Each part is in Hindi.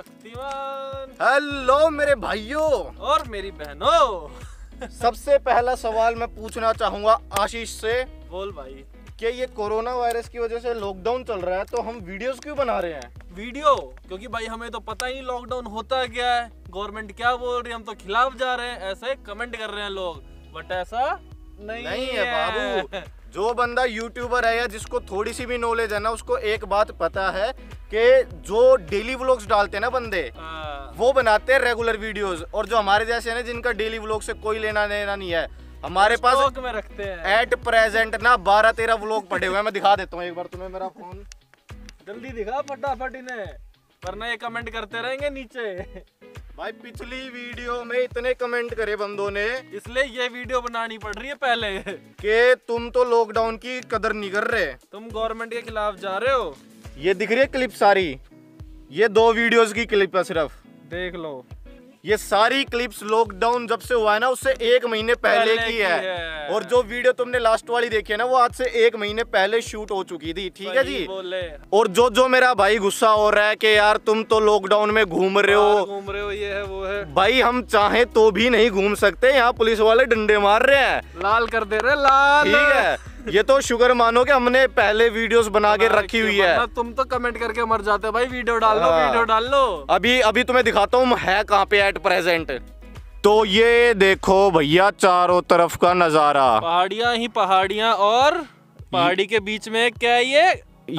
शक्तिमान। हेलो मेरे भाइयों और मेरी बहनों। सबसे पहला सवाल मैं पूछना चाहूंगा आशीष से। बोल भाई। कि ये कोरोना वायरस की वजह से लॉकडाउन चल रहा है तो हम वीडियोस क्यों बना रहे हैं? वीडियो क्योंकि भाई हमें तो पता ही लॉकडाउन होता क्या है, गवर्नमेंट क्या बोल रही है, हम तो खिलाफ जा रहे हैं, ऐसे कमेंट कर रहे हैं लोग, बट ऐसा नहीं है बाबू। जो बंदा यूट्यूबर है या जिसको थोड़ी सी भी नॉलेज है ना, उसको एक बात पता है कि जो डेली व्लॉग्स डालते हैं ना बंदे, वो बनाते हैं रेगुलर वीडियोस, और जो हमारे जैसे है ना जिनका डेली व्लॉग से कोई लेना देना नहीं है, हमारे पास में रखते हैं एट प्रेजेंट ना 12-13 व्लॉग पड़े हुए हैं। मैं दिखा देता हूँ एक बार तुम्हें मेरा फोन, जल्दी दिखा फटाफट इन्हें, वरना ये कमेंट करते रहेंगे नीचे। भाई पिछली वीडियो में इतने कमेंट करे बंदों ने, इसलिए ये वीडियो बनानी पड़ रही है पहले कि तुम तो लॉकडाउन की कदर नहीं कर रहे, तुम गवर्नमेंट के खिलाफ जा रहे हो। ये दिख रही है क्लिप सारी, ये 2 वीडियोस की क्लिप है सिर्फ, देख लो। ये सारी क्लिप्स लॉकडाउन जब से हुआ है ना उससे 1 महीने पहले की है। और जो वीडियो तुमने लास्ट वाली देखी है ना, वो आज से 1 महीने पहले शूट हो चुकी थी, ठीक है जी। और जो मेरा भाई गुस्सा हो रहा है कि यार तुम तो लॉकडाउन में घूम रहे हो, ये है वो है। भाई हम चाहे तो भी नहीं घूम सकते, यहाँ पुलिस वाले डंडे मार रहे हैं, लाल कर दे रहे लाल, ठीक है। ये तो शुक्र मानो कि हमने पहले वीडियोस बना के रखी हुई है। तुम तो कमेंट करके मर जाते भाई, वीडियो डाल लो वीडियो डाल लो। अभी तुम्हें दिखाता हूँ है कहाँ पे एट प्रेजेंट। तो ये देखो भैया चारों तरफ का नजारा, पहाड़ियाँ ही पहाड़ियाँ, और पहाड़ी के बीच में क्या है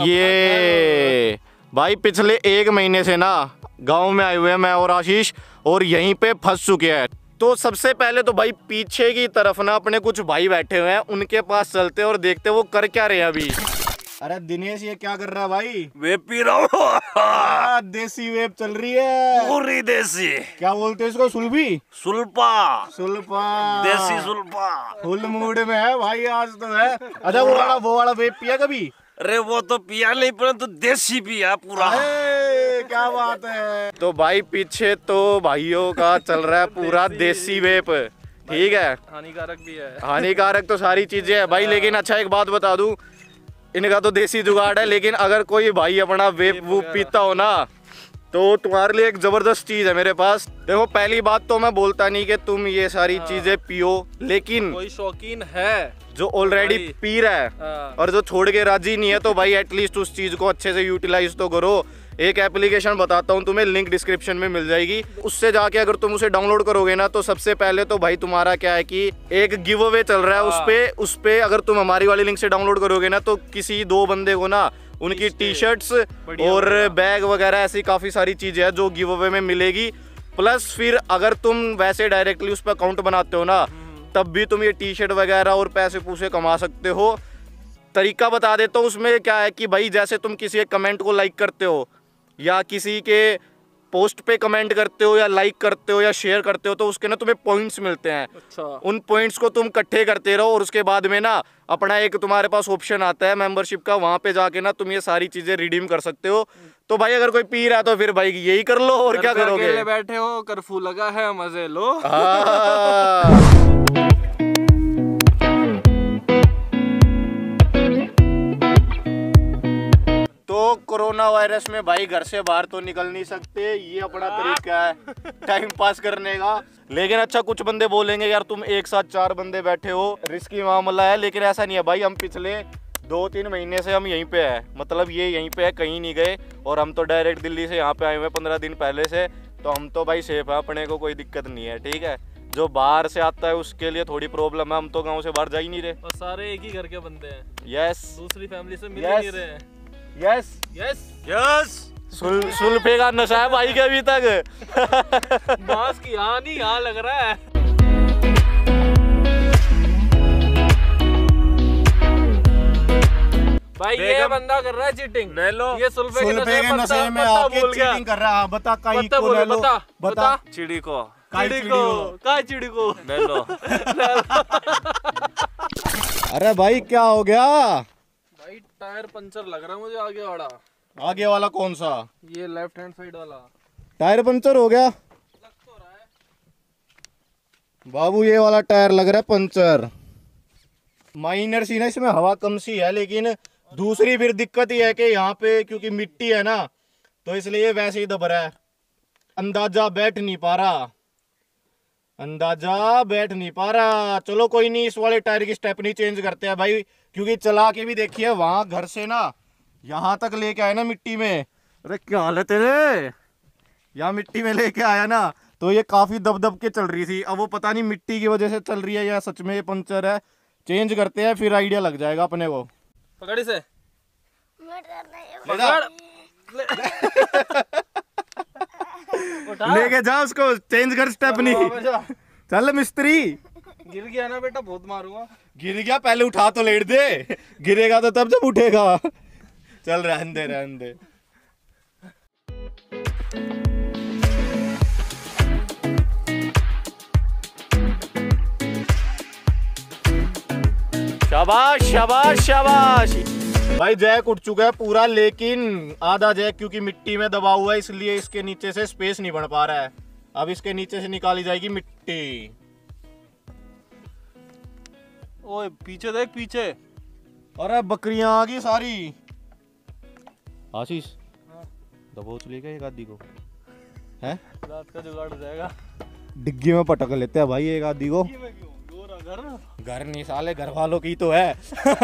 ये भाई पिछले 1 महीने से ना गांव में आए हुए हैं मैं और आशीष, और यहीं पे फंस चुके हैं। तो सबसे पहले तो भाई पीछे की तरफ ना अपने कुछ भाई बैठे हुए हैं, उनके पास चलते और देखते वो कर क्या रहे हैं अभी। अरे दिनेश ये क्या कर रहा है भाई? वेप पी रहा हूँ। देसी वेप चल रही है, पूरी देसी। क्या बोलते हैं इसको? सुल्फी? सुल्पा। सुल्पा, देसी सुल्पा। फुल मूड में है भाई आज तो है। अच्छा वो वाला वेप पिया कभी? अरे वो तो पिया नहीं, परंतु देसी पिया पूरा। क्या बात है। तो भाई पीछे तो भाइयों का चल रहा है पूरा देसी वेप, ठीक है। हानिकारक भी है। हानिकारक तो सारी चीजें है भाई, लेकिन अच्छा एक बात बता दूं, इनका तो देसी जुगाड़ है, लेकिन अगर कोई भाई अपना वेप वूप पीता हो ना, तो तुम्हारे लिए एक जबरदस्त चीज है मेरे पास। देखो पहली बात तो मैं बोलता नहीं कि तुम ये सारी चीजें पियो, लेकिन कोई शौकीन है जो ऑलरेडी पी रहा है और जो छोड़ के राजी नहीं है, तो भाई एटलीस्ट उस चीज को अच्छे से यूटिलाइज तो करो। एक एप्लीकेशन बताता हूँ तुम्हें, लिंक डिस्क्रिप्शन में मिल जाएगी, उससे जाके अगर तुम उसे डाउनलोड करोगे ना, तो सबसे पहले तो भाई तुम्हारा क्या है कि एक गिव अवे चल रहा है, उस पे अगर तुम हमारी वाली लिंक से डाउनलोड करोगे ना, तो किसी 2 बंदे को ना उनकी टी-शर्ट्स और बैग वगैरह ऐसी काफी सारी चीजें हैं जो गिव अवे में मिलेगी। प्लस फिर अगर तुम वैसे डायरेक्टली उस पर अकाउंट बनाते हो ना, तब भी तुम ये टी-शर्ट वगैरह और पैसे पूसे कमा सकते हो। तरीका बता देता हूँ, उसमें क्या है कि भाई जैसे तुम किसी एक कमेंट को लाइक करते हो या किसी के पोस्ट पे कमेंट करते हो या लाइक करते हो या शेयर करते हो, तो उसके ना तुम्हें पॉइंट्स मिलते हैं। अच्छा। उन पॉइंट्स को तुम इकट्ठे करते रहो, और उसके बाद में ना अपना एक तुम्हारे पास ऑप्शन आता है मेंबरशिप का, वहां पे जाके ना तुम ये सारी चीजें रिडीम कर सकते हो। तो भाई अगर कोई पी रहा है तो फिर भाई यही कर लो, और क्या करोगे? अकेले बैठे हो, कर्फ्यू लगा है, मजे लो। तो कोरोना वायरस में भाई घर से बाहर तो निकल नहीं सकते, ये अपना तरीका है टाइम पास करने का। लेकिन अच्छा कुछ बंदे बोलेंगे यार तुम एक साथ 4 बंदे बैठे हो, रिस्की मामला है, लेकिन ऐसा नहीं है भाई। हम पिछले 2-3 महीने से हम यहीं पे है, मतलब ये यहीं पे है, कहीं नहीं गए, और हम तो डायरेक्ट दिल्ली से यहाँ पे आए हुए 15 दिन पहले से, तो हम तो भाई सेफ है, अपने को कोई दिक्कत नहीं है, ठीक है। जो बाहर से आता है उसके लिए थोड़ी प्रॉब्लम है, हम तो गाँव से बाहर जा ही नहीं रहे, और सारे एक ही घर के बंदे हैं। यस। दूसरी फैमिली से मिल नहीं रहे हैं। Yes yes yes. सुल्फे का नशा है भाई के अभी तक। मास्क यहाँ नहीं, यहाँ लग रहा है। भाई ये बंदा कर रहा है चीटिंग। ये सुल्फे के नशे में आके चीटिंग कर रहा है। बता काई को ले लो, बता चिड़ी को, चिड़ी को ले लो। अरे भाई क्या हो गया? भाई टायर पंचर लग रहा है मुझे, आगे वाला। आगे वाला कौन सा? ये लेफ्ट हैंड साइड वाला टायर पंचर हो गया। लग तो रहा है बाबू, ये वाला टायर लग रहा है पंचर। माइनर सी ना, इसमें हवा कम सी है, लेकिन दूसरी फिर दिक्कत ही है कि यहाँ पे क्योंकि मिट्टी है ना, तो इसलिए वैसे ही दब रहा है। अंदाजा बैठ नहीं पा रहा, अंदाजा बैठ नहीं पा रहा। चलो कोई नहीं, इस वाले टायर की स्टेपनी चेंज करते हैं भाई, क्योंकि चला के भी देखिए वहां घर से ना यहाँ तक लेके आए ना मिट्टी में। अरे क्या हालत है रे, यहाँ मिट्टी में लेके आया ना तो ये काफी दब दब के चल रही थी। अब वो पता नहीं मिट्टी की वजह से चल रही है या सच में ये पंचर है। चेंज करते हैं फिर आइडिया लग जाएगा अपने को। पकड़ी से लेके जा उसको, चेंज कर स्टेपनी। चल मिस्त्री। गिर गया ना बेटा, बहुत मारूंगा। गिर गया, पहले उठा तो लेट दे, गिरेगा तो तब जब उठेगा। चल रहने दे रहने दे। शाबाश शाबाश शाबाश भाई। जैक उठ चुका है पूरा, लेकिन आधा जैक क्योंकि मिट्टी में दबा हुआ है इसलिए इसके नीचे से स्पेस नहीं बन पा रहा है। अब इसके नीचे से निकाली जाएगी मिट्टी। ओए पीछे देख पीछे। अरे बकरियां आ गई सारी। आशीष दबोच लेगा एक आदि को, है रात का जुगाड़ हो जाएगा। डिग्गी में पटक लेते हैं भाई एक आदि को। घर नहीं साले, घर वालों की तो है।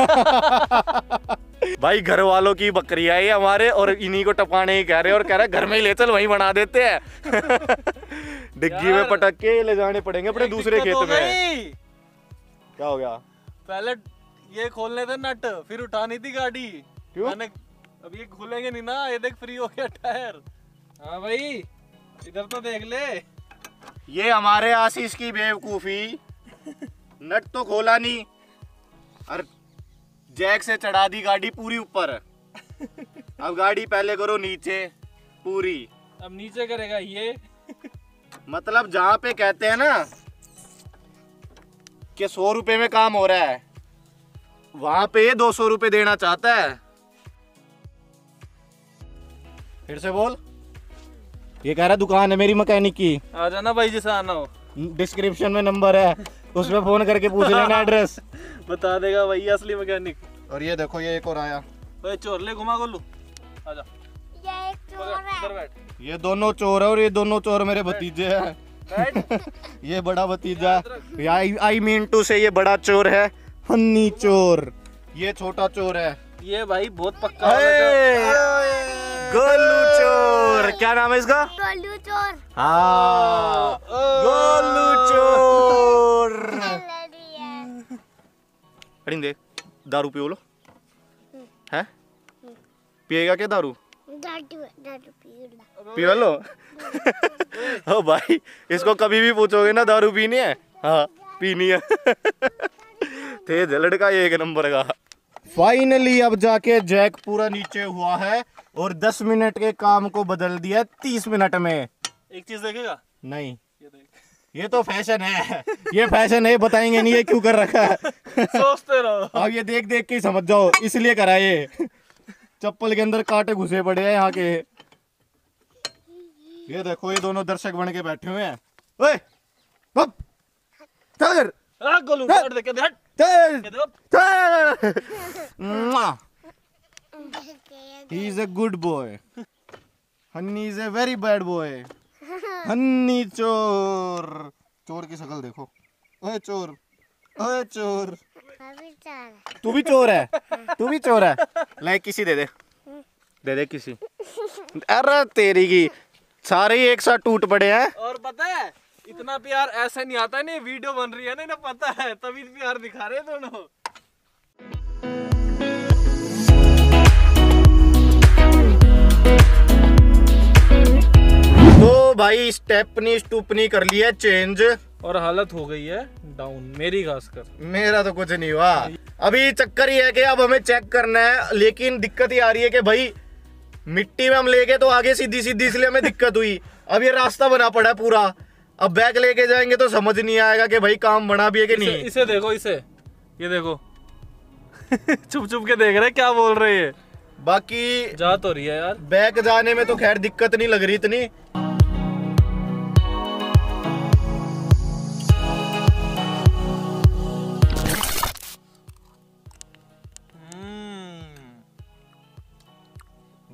भाई घर वालों की बकरियां है हमारे, और इन्हीं को टपाने ही कह रहे और कह रहे घर में ही ले चल, वहीं बना देते हैं। डिग्गी में पटक के ले जाने पड़ेंगे अपने दूसरे खेत में। क्या हो गया? पहले ये खोलने थे नट, फिर उठानी थी गाड़ी। क्यों? मैंने अब ये खुलेंगे नहीं ना, ये देख फ्री हो गया टायर। हाँ भाई इधर तो देख ले। ये हमारे आशीष की बेवकूफी, नट तो खोला नहीं और जैक से चढ़ा दी गाड़ी पूरी ऊपर। अब गाड़ी पहले करो नीचे पूरी। अब नीचे करेगा ये। मतलब जहां पे कहते हैं ना कि 100 रुपए में काम हो रहा है, वहां पे ये 200 रुपए देना चाहता है। फिर से बोल। ये कह रहा दुकान है मेरी मैकेनिक की, आ जाना भाई जैसा आना हो। डिस्क्रिप्शन में नंबर है, उसमें फोन करके पूछ लेना एड्रेस। बता देगा भाई असली मैकेनिक। और ये देखो ये एक और आया। भाई चोर ले घुमा गोलू, आजा। ये एक चोर है। इधर बैठ। ये दोनों चोर है और ये दोनों चोर मेरे भतीजे हैं। बैठ। ये बड़ा भतीजा, आई मीन टू से ये बड़ा चोर है हन्नी चोर, ये छोटा चोर है। ये भाई बहुत पक्का गोलू चोर। क्या नाम है इसका? गोलू चोर। हाँ गोलू चोर। दे दारू पियो लो। है पिएगा क्या दारू? दारू पियो लो। ओ भाई इसको कभी भी पूछोगे ना दारू पीनी है, हाँ पीनी है। तेज लड़का एक नंबर का। फाइनली अब जाके जैक पूरा नीचे हुआ है और 10 मिनट के काम को बदल दिया 30 मिनट में। एक चीज देखेगा? नहीं ये देख। ये तो फैशन है, ये फैशन है, बताएंगे नहीं ये क्यों कर रखा है। सोचते रहो। अब ये देख देख के ही समझ जाओ, इसलिए करा ये। चप्पल के अंदर कांटे घुसे पड़े हैं यहाँ के। ये देखो ये दोनों दर्शक बन के बैठे हुए हैं। ओए बप चल गोलू हट दे, हट चल। He is a good boy. Honey is a very bad boy. हन्नी चोर। चोर की शक्ल देखो। ओए चोर, ओए चोर। तू भी चोर है, तू भी चोर है। लाइक किसी दे दे, दे दे किसी। अरे तेरी की सारे ही एक साथ टूट पड़े हैं। और पता है इतना प्यार ऐसे नहीं आता, नहीं वीडियो बन रही है ना, इन्हें पता है तभी प्यार दिखा रहे हैं दोनों। तो भाई स्टेपनी स्टूपनी कर लिया चेंज और हालत हो गई है डाउन मेरी, खासकर मेरा तो कुछ नहीं हुआ। अभी चक्कर ये है कि अब हमें चेक करना है, लेकिन दिक्कत ये आ रही है कि भाई मिट्टी में हम ले गए तो आगे सीधी सीधी, इसलिए हमें दिक्कत हुई। अब ये रास्ता बना पड़ा है पूरा, अब बैग लेके जाएंगे तो समझ नहीं आएगा कि भाई काम बना भी है कि नहीं। इसे देखो, इसे ये देखो। चुप चुप के देख रहे क्या बोल रहे हैं। बाकी जा तो रही है यार, बैग जाने में तो खैर दिक्कत नहीं लग रही इतनी।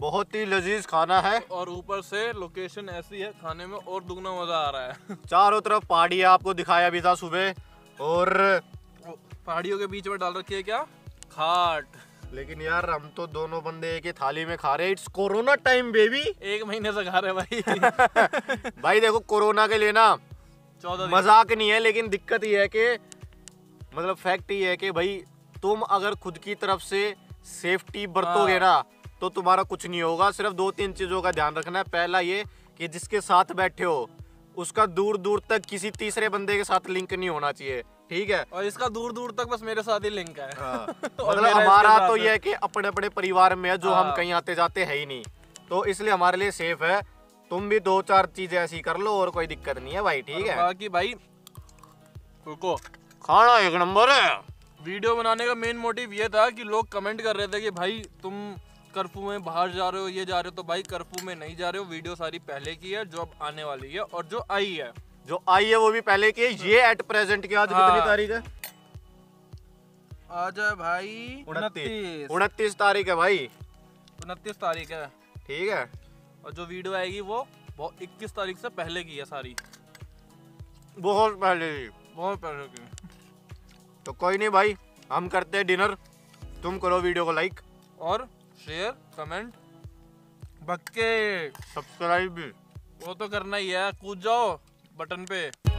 बहुत ही लजीज खाना है और ऊपर से लोकेशन ऐसी है, खाने में और दुगना मजा आ रहा है। चारों तरफ पहाड़ियाँ आपको दिखाया भी था सुबह, और पहाड़ियों के बीच में डाल रखी है क्या, खाट। लेकिन यार हम तो दोनों बंदे एक ही थाली में खा रहे हैं। It's corona time baby. 1 महीने से खा रहे भाई। भाई देखो कोरोना के लिए ना 14 दिन। मजाक नहीं है, लेकिन दिक्कत ये है कि मतलब फैक्ट ये है कि भाई तुम अगर खुद की तरफ से सेफ्टी बरतोगे ना तो तुम्हारा कुछ नहीं होगा। सिर्फ 2-3 चीजों का ध्यान रखना है। पहला ये कि जिसके साथ बैठे हो उसका दूर दूर तक किसी तीसरे बंदे के साथ लिंक नहीं होना चाहिए, ठीक है। और इसका दूर दूर तक बस मेरे साथ ही लिंक है। हाँ। और मतलब मेरा हमारा इसके तो साथ ये है कि अपने अपने परिवार में है, जो हम हाँ। कहीं आते जाते है ही नहीं, तो इसलिए हमारे लिए सेफ है। तुम भी 2-4 चीजें ऐसी कर लो और कोई दिक्कत नहीं है भाई, ठीक है। बाकी भाई रुको, खाना एक नंबर है। वीडियो बनाने का मेन मोटिव ये था कि लोग कमेंट कर रहे थे कि भाई तुम कर्फ्यू में बाहर जा रहे हो, ये जा रहे हो। तो भाई कर्फ्यू में नहीं जा रहे हो, वीडियो सारी पहले की है जो अब आने वाली है, और जो आई है जो आई है वो भी पहले की है। ये एट प्रेजेंट की आज हाँ। कितनी तारीख है? आज है भाई 29 तारीख है भाई, 29 तारीख है। ठीक है। और जो वीडियो आएगी वो 21 तारीख से पहले की है सारी, बहुत पहले ही। बहुत पहले की। तो कोई नहीं भाई, हम करते हैं डिनर, तुम करो वीडियो को लाइक और शेयर कमेंट बक्के सब्सक्राइब भी। वो तो करना ही है, कूद जाओ बटन पे।